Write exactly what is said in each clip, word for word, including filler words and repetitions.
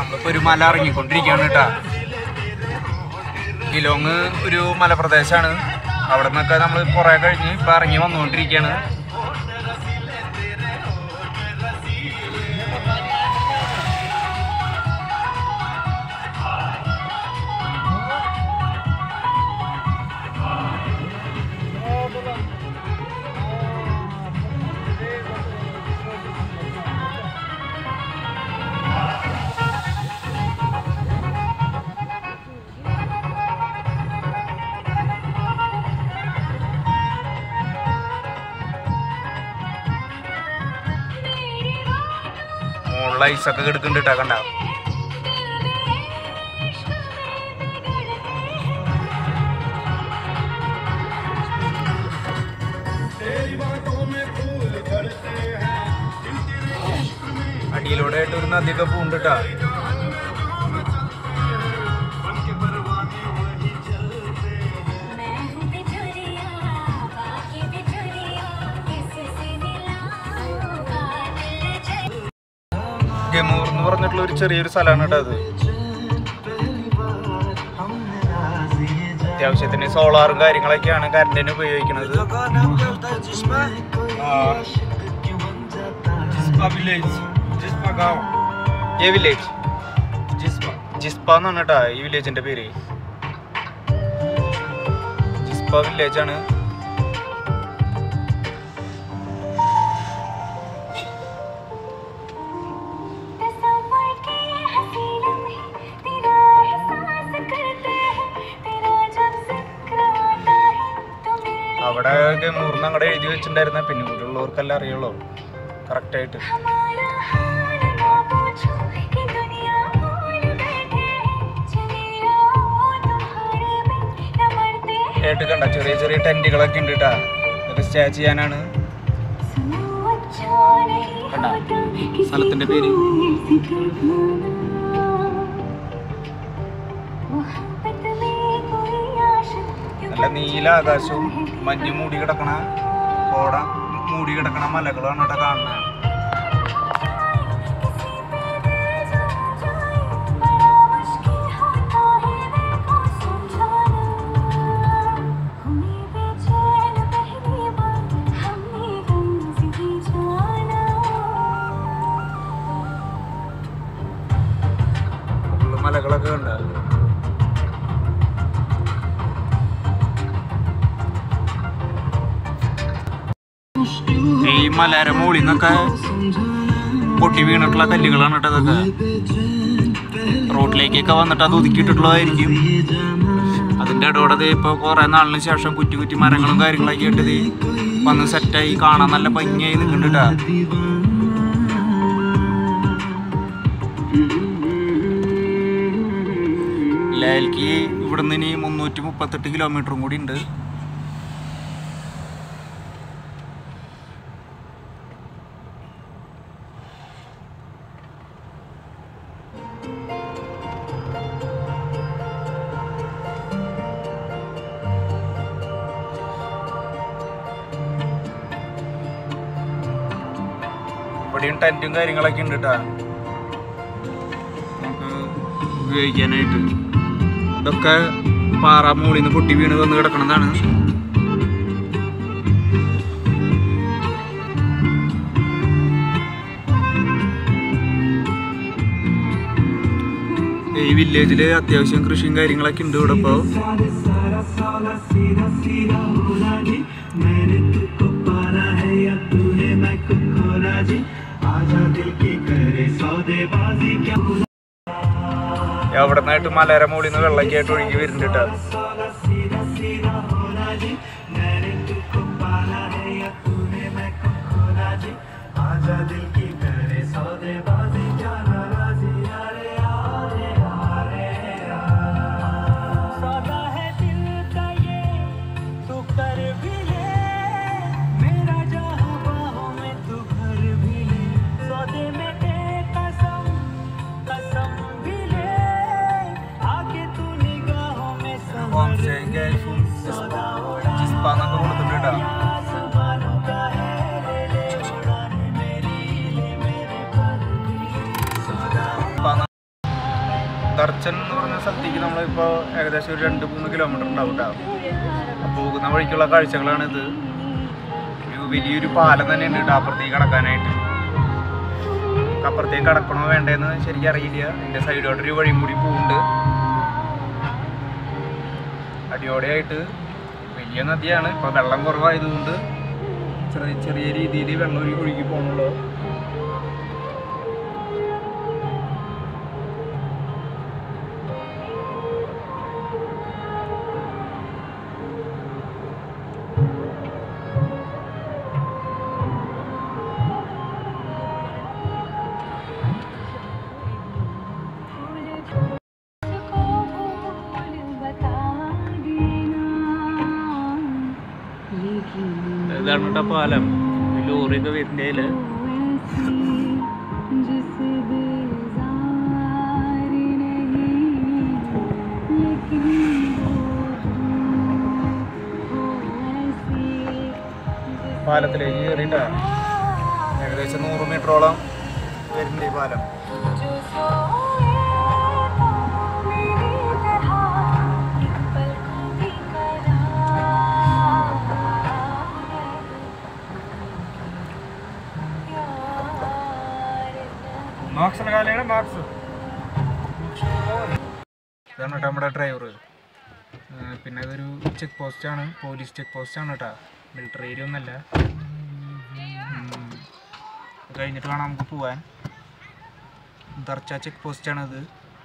നമ്മളിപ്പോൾ ഒരു മല ഇറങ്ങിക്കൊണ്ടിരിക്കുകയാണ് കേട്ടോ. ഷിലോങ് ഒരു മലപ്രദേശമാണ്. അവിടെ നിന്നൊക്കെ നമ്മൾ കുറേ കഴിഞ്ഞ് ഇപ്പം ഇറങ്ങി വന്നുകൊണ്ടിരിക്കുകയാണ്. മുകളിൽ ഐസൊക്കെ എടുക്കുന്നുണ്ട് കേട്ടോ. കണ്ട അടിയിലൂടെ ആയിട്ട് ഒരു നദിയൊക്കെ പോകുന്നുണ്ട് കേട്ടോ. ഗമൂർ എന്ന് പറഞ്ഞിട്ടുള്ള ഒരു ചെറിയൊരു സ്ഥലമാണ് കേട്ടോ അത്. അത്യാവശ്യത്തിന് സോളാറും കാര്യങ്ങളൊക്കെയാണ് കറണ്ടിന് ഉപയോഗിക്കുന്നത്. ജിസ്പ എന്നാണ് കേട്ടോ ഈ വില്ലേജിന്റെ പേര്. ജിസ്പ വില്ലേജ് ആണ്. അവിടെ ഗമൂർന്ന് അങ്ങോട്ട് എഴുതി വെച്ചിട്ടുണ്ടായിരുന്ന, പിന്നെ ഇവിടെ ഉള്ളവർക്കെല്ലാം അറിയുള്ളൂ കറക്റ്റായിട്ട്. കേട്ട് കണ്ട ചെറിയ ചെറിയ ടെന്റുകളൊക്കെ ഉണ്ട് കേട്ടാ. ഇതൊക്കെ സ്റ്റേ ചെയ്യാനാണ്. കണ്ട സ്ഥലത്തിന്റെ പേര്. നല്ല നീല ആകാശവും മഞ്ഞ് മൂടി കിടക്കണ കോട മൂടി കിടക്കണ മലകളാണ് ഇവിടെ കാണുന്നത്. മലകളൊക്കെ ഉണ്ട്. ഈ മലര മുകളിൽ നിന്നൊക്കെ പൊട്ടി വീണിട്ടുള്ള കല്ലുകളാണ് കേട്ടോ അതൊക്കെ. റോഡിലേക്കൊക്കെ വന്നിട്ട് അത് ഒതുക്കിയിട്ടുള്ളതായിരിക്കും. അതിൻ്റെ ഇടപെടത് ഇപ്പോൾ കുറേ നാളിന് ശേഷം കുറ്റി കുറ്റി മരങ്ങളും കാര്യങ്ങളൊക്കെ ഇട്ടത് വന്ന് സെറ്റായി കാണാൻ നല്ല ഭംഗിയായി നിൽക്കുന്നുണ്ട് കേട്ടോ. ലേൽക്ക് ഇവിടുന്ന് ഇനി മുന്നൂറ്റി മുപ്പത്തെട്ട് കിലോമീറ്ററും കൂടി ഉണ്ട്. ഇവിടെയും ടെന്റും കാര്യങ്ങളൊക്കെ ഉണ്ട് കേട്ടോ നമുക്ക് ഉപയോഗിക്കാനായിട്ട്. ഇതൊക്കെ പാറ മുകളിൽ നിന്ന് പൊട്ടി വീണ് വന്ന് കിടക്കുന്നതാണ്. ഈ വില്ലേജില് അത്യാവശ്യം കൃഷിയും കാര്യങ്ങളൊക്കെ ഉണ്ട് ഇവിടെ. ഇപ്പോൾ അവിടെ നിന്നായിട്ട് മലര മുകളിൽ നിന്ന് വെള്ളമൊക്കെ ആയിട്ട് ഒഴുകി വരുന്നുണ്ട് കേട്ടോ. ജിസ്പ എന്നൊക്കെ കൊടുത്തിട്ടുണ്ട് കേട്ടോ. ദർച്ചൻ എന്ന് പറഞ്ഞ സ്ഥലത്തേക്ക് നമ്മളിപ്പോൾ ഏകദേശം ഒരു രണ്ട് മൂന്ന് കിലോമീറ്റർ ഉണ്ടാവും കേട്ടോ. പോകുന്ന വഴിക്കുള്ള കാഴ്ചകളാണിത്. ഒരു വലിയൊരു പാലം തന്നെയുണ്ട് കേട്ടോ അപ്പുറത്തേക്ക് കടക്കാനായിട്ട്. അപ്പുറത്തേക്ക് കടക്കണോ വേണ്ടതെന്ന് ശരിക്കും അറിയില്ല. എൻ്റെ സൈഡോട്ടൊരു വഴിയും കൂടി പോകുന്നുണ്ട്. അടിയോടെയായിട്ട് വലിയ നദിയാണ്. ഇപ്പോൾ വെള്ളം കുറവായതുകൊണ്ട് ചെറിയ ചെറിയ രീതിയിൽ വെള്ളം ഒരു ഒഴുകി പോകുന്നുള്ളൂ. ഇതാണ് കേട്ടോ പാലം. ലോറിയൊക്കെ വരുന്നതില് പാലത്തിലേക്ക് കയറിയിട്ടാ ഏകദേശം നൂറ് മീറ്ററോളം വരുന്നുണ്ട് ഈ പാലം. മാർക്സ് കാലയാണ് മാർക്സ്. ഇതാണ് കേട്ടോ നമ്മുടെ ഡ്രൈവർ. പിന്നെ അതൊരു ചെക്ക് പോസ്റ്റാണ്, പോലീസ് ചെക്ക് പോസ്റ്റാണ് കേട്ടോ, മിലിറ്ററി ഏരിയ ഒന്നല്ല. കഴിഞ്ഞിട്ട് വേണം നമുക്ക് പോവാൻ. ദർച്ച ചെക്ക് പോസ്റ്റാണിത്.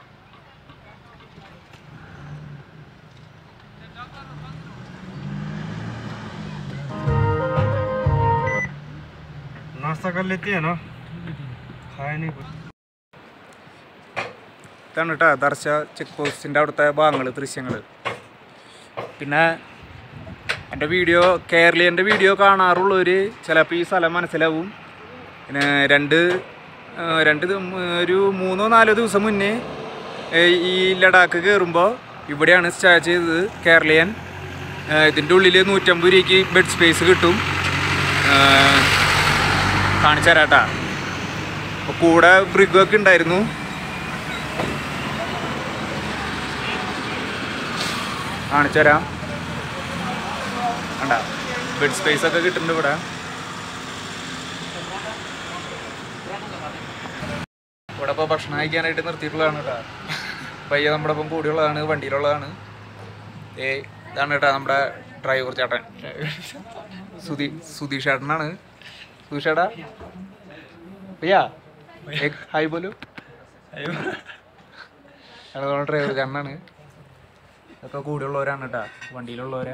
नाश्ता कर लेती है ना, खाया नहीं कुछ. ഇതാണ് കേട്ടോ ദർശ ചെക്ക് പോസ്റ്റിൻ്റെ അവിടുത്തെ ഭാഗങ്ങൾ, ദൃശ്യങ്ങൾ. പിന്നെ എൻ്റെ വീഡിയോ കേരളീയൻ്റെ വീഡിയോ കാണാറുള്ളവർ ചിലപ്പോൾ ഈ സ്ഥലം മനസ്സിലാവും. പിന്നെ രണ്ട് രണ്ട് ഒരു മൂന്നോ നാലോ ദിവസം മുന്നേ ഈ ലഡാക്ക് കയറുമ്പോൾ ഇവിടെയാണ് സ്റ്റേ ചെയ്തത് കേരളീയൻ. ഇതിൻ്റെ ഉള്ളിൽ നൂറ്റമ്പത് രൂപയ്ക്ക് ബെഡ് സ്പേസ് കിട്ടും. കാണിച്ചു തരാം കേട്ടോ. അപ്പോൾ കൂടെ ഫ്രിഗൊക്കെ ഉണ്ടായിരുന്നു. കാണിച്ചു തരാം. വേണ്ട ബെഡ് സ്പേസ് ഒക്കെ കിട്ടുന്നുണ്ട് ഇവിടെ. ഇവിടെ ഇപ്പോൾ ഭക്ഷണം കഴിക്കാനായിട്ട് നിർത്തിയിട്ടുള്ളതാണ് കേട്ടോ. പയ്യെ നമ്മുടെ ഒപ്പം കൂടിയുള്ളതാണ്, വണ്ടിയിലുള്ളതാണ്. ഏ ഇതാണ് കേട്ടോ നമ്മുടെ ഡ്രൈവർ ചേട്ടൻ, സുധീ സുധീഷ് ചേട്ടനാണ്. സുധീഷ് ചേട്ടാ ഭയ്യാ ഹായ് പോലു. നമ്മുടെ ഡ്രൈവർ ചേട്ടനാണ്. ഇതൊക്കെ കൂടെയുള്ളവരാണ് കേട്ടോ, വണ്ടിയിലുള്ളവരാ.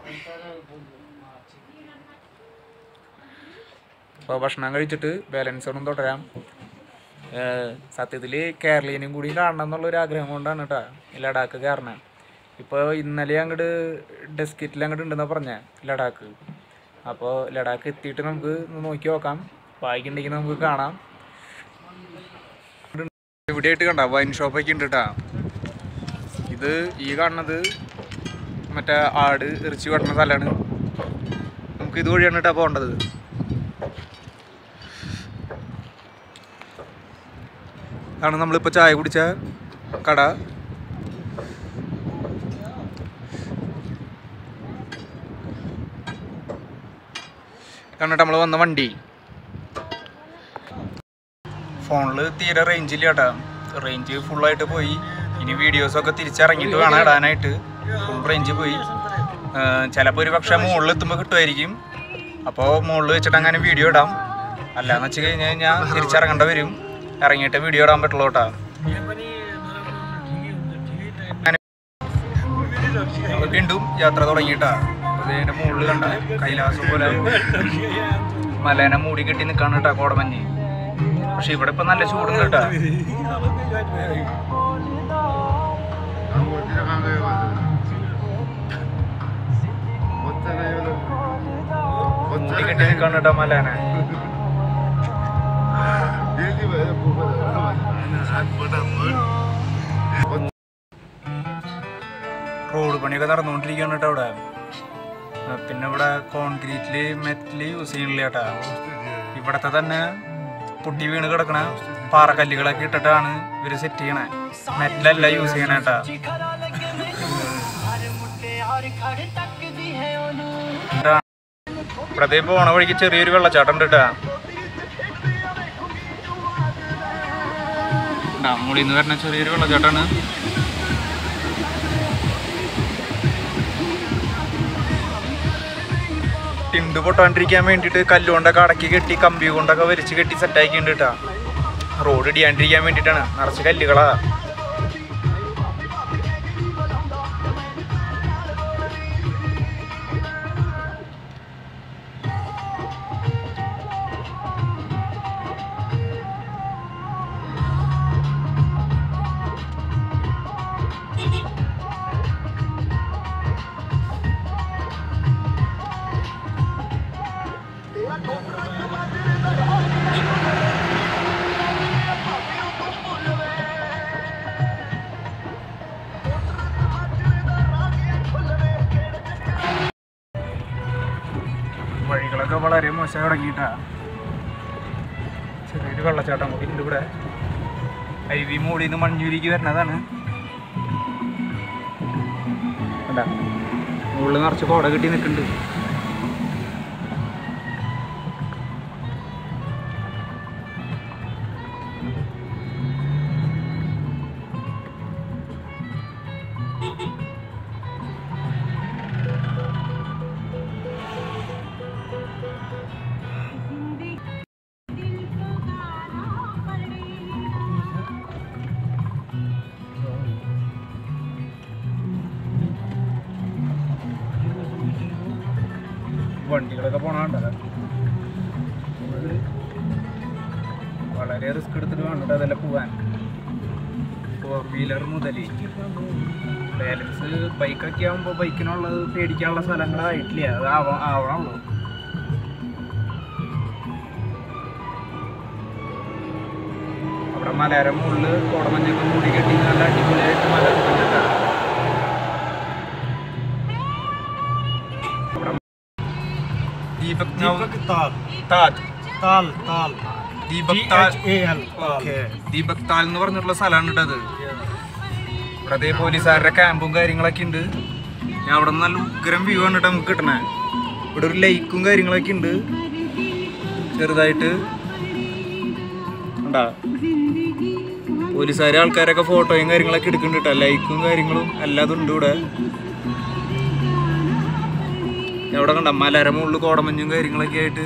അപ്പോൾ ഭക്ഷണം കഴിച്ചിട്ട് ബാലൻസ് ഒന്നും തുടരാം. സത്യത്തിൽ കേരളീയനും കൂടി കാണണം എന്നുള്ളൊരു ആഗ്രഹം കൊണ്ടാണ് കേട്ടോ ലഡാക്ക് കയറണം. ഇപ്പോൾ ഇന്നലെ അങ്ങോട്ട് ഡെസ്കിറ്റിൽ അങ്ങോട്ട് ഉണ്ടെന്നാണ് പറഞ്ഞത് ലഡാക്ക്. അപ്പോൾ ലഡാക്ക് എത്തിയിട്ട് നമുക്ക് നോക്കി നോക്കാം, വായിക്കുന്നുണ്ടെങ്കിൽ നമുക്ക് കാണാം. ഇവിടെയായിട്ട് കണ്ട വൈൻ ഷോപ്പൊക്കെ ഉണ്ട് കേട്ടോ. ഇത് ഈ കാണുന്നത് മറ്റേ ആട് ഇറച്ചി വെട്ടുന്ന സ്ഥലമാണ്. നമുക്ക് ഇതുവഴിയാണ് കേട്ടോ പോകേണ്ടത്. ആണ് നമ്മളിപ്പോൾ ചായ കുടിച്ച കട. കണ്ടിട്ട് നമ്മൾ വന്ന വണ്ടി. ഫോണിൽ തീരെ റേഞ്ചില്ല കേട്ടോ, റേഞ്ച് ഫുള്ളായിട്ട് പോയി. ഇനി വീഡിയോസൊക്കെ തിരിച്ചിറങ്ങിയിട്ട് വേണം ഇടാനായിട്ട്. ഫുൾ റേഞ്ച് പോയി. ചിലപ്പോൾ ഒരു പക്ഷേ മുകളിൽ എത്തുമ്പോൾ കിട്ടുമായിരിക്കും. അപ്പോൾ മുകളിൽ വെച്ചിട്ട് അങ്ങനെ വീഡിയോ ഇടാം. അല്ലാന്ന് വെച്ച് കഴിഞ്ഞ് കഴിഞ്ഞാൽ തിരിച്ചിറങ്ങേണ്ട വരും. ഇറങ്ങിയിട്ട് വീഡിയോ ഇടാൻ പറ്റുള്ളൂ കേട്ടോ. വീണ്ടും യാത്ര തുടങ്ങിയിട്ടാ. അതിൻ്റെ മുകളിൽ കണ്ട കൈലാസം പോലെ മലേനെ മൂടി കെട്ടി നിൽക്കാണ് കേട്ടോ കോടമഞ്ഞ്. പക്ഷെ ഇവിടെ ഇപ്പം നല്ല ചൂടുണ്ട് കേട്ടോ. മൂടി കെട്ടി നിൽക്കാണ് കേട്ടോ മലേനെ. റോഡ് പണിയൊക്കെ നടന്നുകൊണ്ടിരിക്കുകയാണ് കേട്ടോ ഇവിടെ. പിന്നെ ഇവിടെ കോൺക്രീറ്റില് മെറ്റല് യൂസ് ചെയ്യണില്ല കേട്ടാ. ഇവിടത്തെ തന്നെ പൊട്ടി വീണ് കിടക്കണ പാറക്കല്ലുകളൊക്കെ ഇട്ടിട്ടാണ് ഇവർ സെറ്റ് ചെയ്യണേ. മെറ്റലല്ല യൂസ് ചെയ്യണേട്ടാ. ഇവിടെ പോണ വഴിക്ക് ചെറിയൊരു വെള്ളച്ചാട്ടം ഉണ്ട് കേട്ടാ. മുകളിൽ നിന്ന് വരുന്ന ചെറിയൊരു വെള്ളച്ചാട്ടമാണ്. ടിണ്ട് പൊട്ടാണ്ടിരിക്കാൻ വേണ്ടിയിട്ട് കല്ലുകൊണ്ടൊക്കെ അടക്കി കെട്ടി കമ്പി കൊണ്ടൊക്കെ വരിച്ച് കെട്ടി സെറ്റാക്കിണ്ട് കേട്ടാ. റോഡ് ഇടിയാണ്ടിരിക്കാൻ വേണ്ടിയിട്ടാണ്. നിറച്ച് കല്ലുകളാ. വഴികളൊക്കെ വളരെ മോശം തുടങ്ങിയിട്ടാ. ചെറിയൊരു വെള്ളച്ചാട്ടം കൂടി ഉണ്ട് ഇവിടെ. അരുവി മുകളിൽ നിന്ന് മഞ്ഞൂരിക്ക് വരുന്നതാണ്. കണ്ടാ മുകളിൽ നിറച്ച് കോട കെട്ടി നിൽക്കുന്നുണ്ട്. വണ്ടികളൊക്കെ പോണണ്ട വളരെ റിസ്ക് എടുത്തിട്ട് വേണ്ടിട്ട് അതെല്ലാം പോവാൻ. ഫോർ വീലർ മുതൽ ബാലൻസ് ബൈക്കൊക്കെ ആകുമ്പോൾ ബൈക്കിനുള്ളത് പേടിക്കാനുള്ള സ്ഥലങ്ങളായിട്ടില്ല. അത് ആവ ആവണുള്ളൂ. അവിടെ മലയുടെ മുകളിൽ കോടമഞ്ഞൊക്കെ മൂടി കെട്ടി നല്ല അടിപൊളിയായിട്ട് മല കണ്ടിട്ടാണ്. दीपक ताल ताल ताल ताल दीपक ताल दीपक ताल എന്ന് പറഞ്ഞിട്ടുള്ള സ്ഥലമാണ് കേട്ടത്. ഇവിടെ അതേ പോലീസുകാരുടെ ക്യാമ്പും കാര്യങ്ങളൊക്കെ ഉണ്ട്. ഞാൻ അവിടെ നല്ല ഉഗ്രം വ്യൂ ആണ് കേട്ടോ നമുക്ക് കിട്ടണേ. ഇവിടെ ഒരു ലൈക്കും കാര്യങ്ങളൊക്കെ ഉണ്ട് ചെറുതായിട്ട്. ഉണ്ടാ പോലീസുകാരെ ആൾക്കാരൊക്കെ ഫോട്ടോയും കാര്യങ്ങളൊക്കെ എടുക്കുന്നുണ്ട് കേട്ടോ. ലൈക്കും കാര്യങ്ങളും എല്ലാതും ഉണ്ട് ഇവിടെ. എവിടെ കണ്ട മലര മുകളിൽ കോടമഞ്ഞും കാര്യങ്ങളൊക്കെ ആയിട്ട്.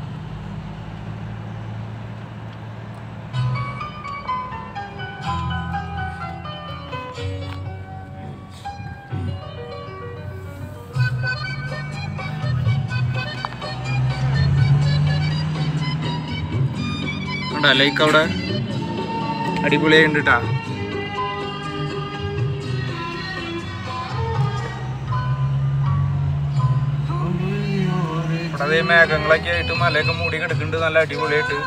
കണ്ട ലൈക്ക് അവിടെ അടിപൊളിയായിട്ടുണ്ട് കേട്ടാ. അതേ മേഘങ്ങളൊക്കെ ആയിട്ട് മലയൊക്കെ മൂടി കിടക്കുന്നുണ്ട് നല്ല അടിപൊളിയായിട്ട്.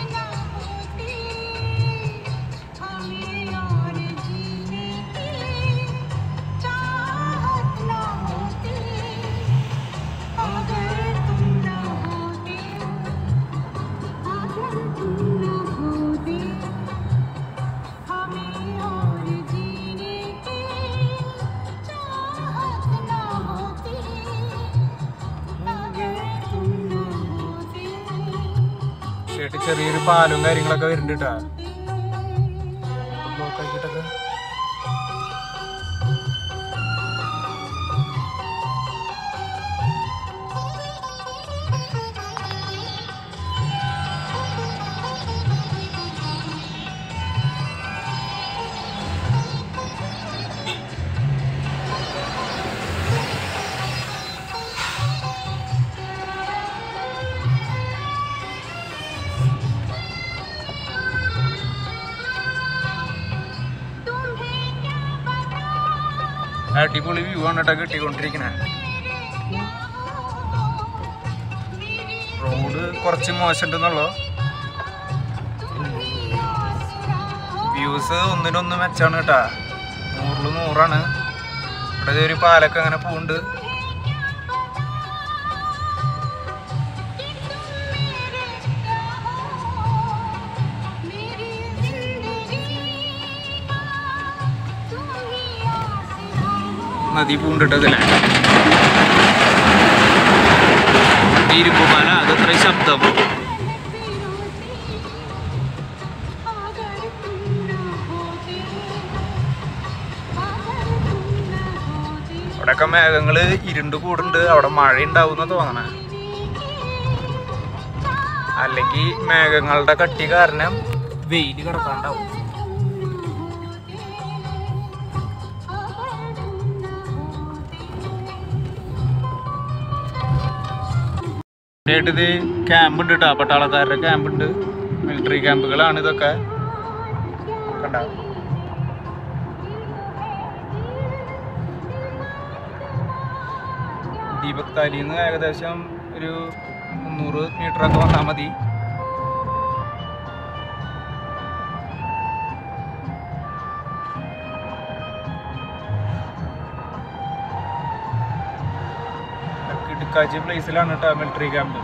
ചെറിയൊരു പാലും കാര്യങ്ങളൊക്കെ വരുന്നുണ്ട് കേട്ടാ. ബ്ലോക്ക് ആക്കിയിട്ടൊക്കെ അടിപൊളി വ്യൂ ആണ് കേട്ടോ കിട്ടിക്കൊണ്ടിരിക്കണേ. റോഡ് കുറച്ച് മോശമുണ്ടെന്നുള്ളൂ. വ്യൂസ് ഒന്നിനൊന്ന് മെച്ചാണ് കേട്ടാ. നൂറില് നൂറാണ്. ഇവിടെ ഒരു പാലൊക്കെ അങ്ങനെ പോകുന്നുണ്ട്. നദി പൂണ്ടിട്ടതില്ല. ഇരുമ്പുമല അത് അത്രയും ശബ്ദം. അവിടെയൊക്കെ മേഘങ്ങള് ഇരുണ്ട് കൂടുണ്ട്. അവിടെ മഴ ഉണ്ടാവുന്ന തോന്നണേ. അല്ലെങ്കിൽ മേഘങ്ങളുടെ കട്ടി കാരണം വെയിൽ കിടക്കാണ്ടാവും. ഇത് ക്യാമ്പ് ഉണ്ട് കേട്ടോ, പട്ടാളക്കാരുടെ ക്യാമ്പ് ഉണ്ട്. മിലിറ്ററി ക്യാമ്പുകളാണ് ഇതൊക്കെ. കണ്ടോ ദീപക് താലിന്ന് ഏകദേശം ഒരു മുന്നൂറ് മീറ്ററൊക്കെ വന്നാൽ മതി. ഇടുക്കാച്ചി പ്ലേസിലാണ് കേട്ടോ മിലിറ്ററി ക്യാമ്പ്.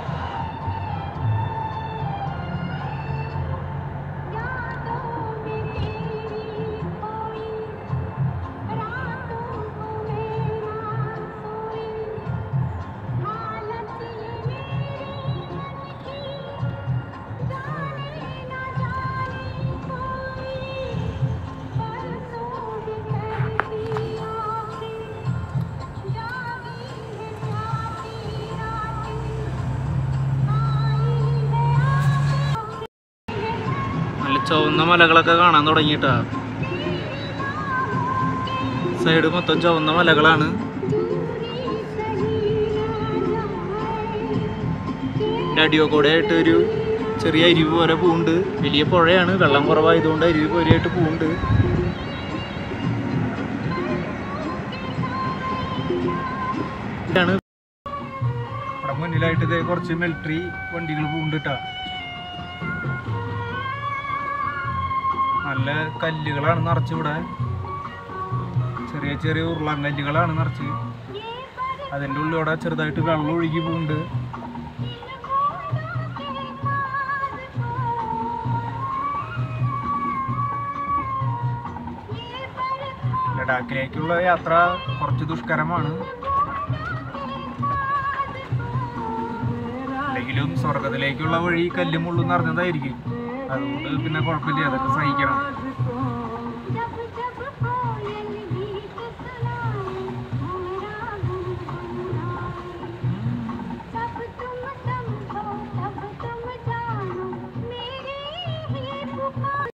ചുവന്ന മലകളൊക്കെ കാണാൻ തുടങ്ങിയിട്ടാ. സൈഡ് മൊത്തം ചുവന്ന മലകളാണ്. അടിയോ കൂടെ ആയിട്ട് ഒരു ചെറിയ അരുവി പോലെ പൂണ്ട്. വലിയ പുഴയാണ്, വെള്ളം കുറവായതുകൊണ്ട് അരുവി പോലെയായിട്ട് പൂണ്ട്. അവിടെ മുന്നിലായിട്ട് ഇതേ കുറച്ച് മിലിറ്ററി വണ്ടികൾ പൂണ്ടിട്ടാ. നല്ല കല്ലുകളാണ് നിറച്ചിവിടെ. ചെറിയ ചെറിയ ഉരുളൻ കല്ലുകളാണ് നിറച്ച്. അതിൻ്റെ ഉള്ളിലൂടെ ചെറുതായിട്ട് വെള്ളം ഒഴുകി പോകുന്നുണ്ട്. ലഡാക്കിലേക്കുള്ള യാത്ര കുറച്ച് ദുഷ്കരമാണ്. അല്ലെങ്കിലും സ്വർഗത്തിലേക്കുള്ള വഴി കല്ലും മുള്ളും നിറഞ്ഞതായിരിക്കും. അതുകൊണ്ട് പിന്നെ കുഴപ്പമില്ല, അതൊക്കെ സഹിക്കണം.